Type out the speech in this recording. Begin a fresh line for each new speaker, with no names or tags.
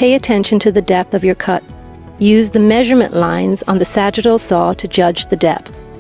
Pay attention to the depth of your cut. Use the measurement lines on the sagittal saw to judge the depth.